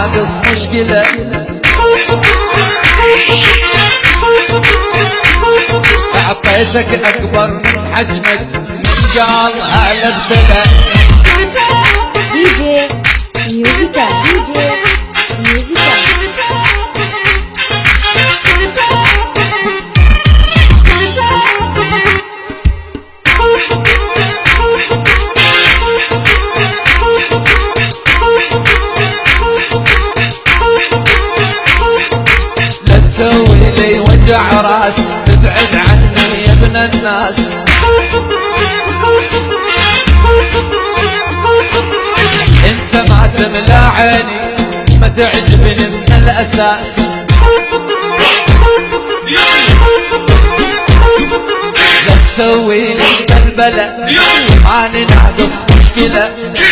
ناقص مشكلة. اعطيتك اكبر من حجمك من قال هلا ابتلى. دي جي ميوزيكال، دي جي ميوزيكال. لا تسوي لي وجع راس، ابعد عني يا ابن الناس. انت ما تملى عيني، ما تعجبني من الاساس. لا تسوي لي بلبلة، ماني ناقص مشكلة.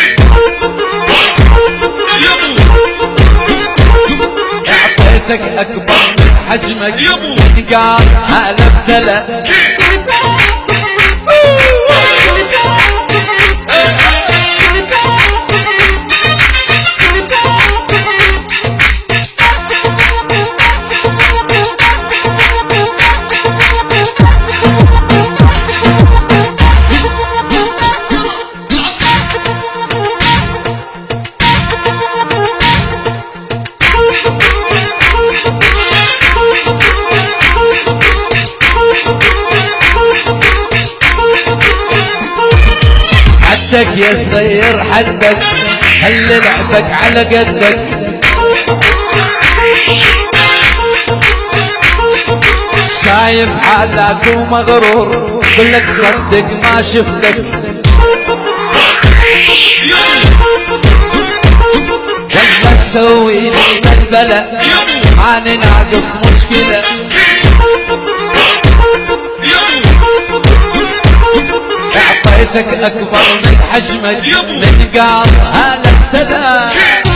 اعطيتك اكبر من حجمك من قال هلا ابتلى. حدك يا صغير حدك، خلي لعبك على قدك. شايف حالك ومغرور، قلك صدق ما شفتك. لما تسوي لي بلبلة، ماني ناقص مشكلة. اعطيتك اكبر من حجمك من قال هلا ابتلى.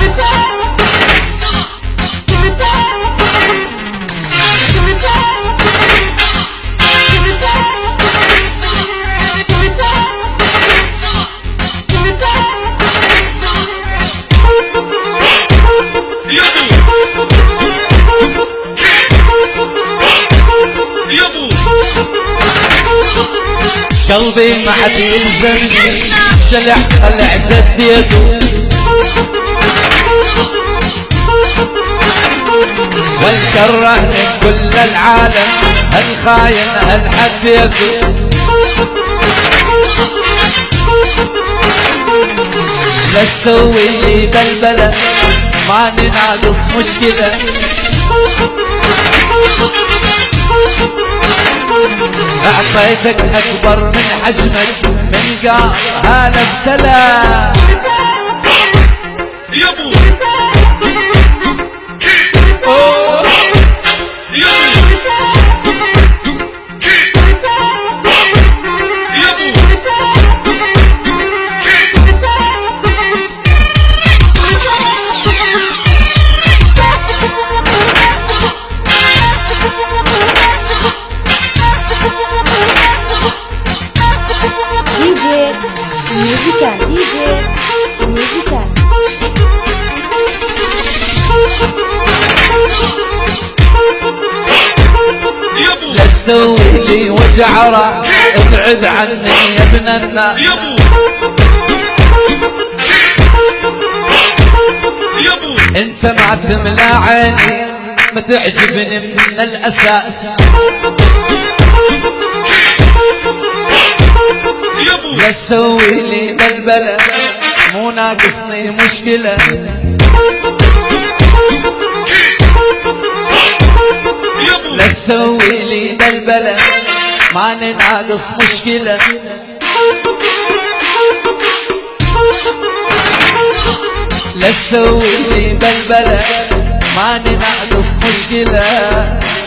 قلبي ما حد يلزمني، شلح طلع زد يده. والكره من كل العالم، هالخاين هالحد يده. لا تسوي لي بلبلة، ماني ناقص مشكلة. اعطيتك اكبر من حجمك من قال هلا ابتلى. يابو ميوزيكال، دي جي ميوزيكال. لا تسوي لي وجع راس، ابعد عني يا ابن الناس. انت ما تملى عيني، ما تعجبني من الاساس. لا تسوي لي بلبلة، مو ناقصني مشكلة. لا تسوي لي بلبلة، ماني ناقص مشكلة. لا تسوي لي بلبلة، ماني ناقص مشكلة.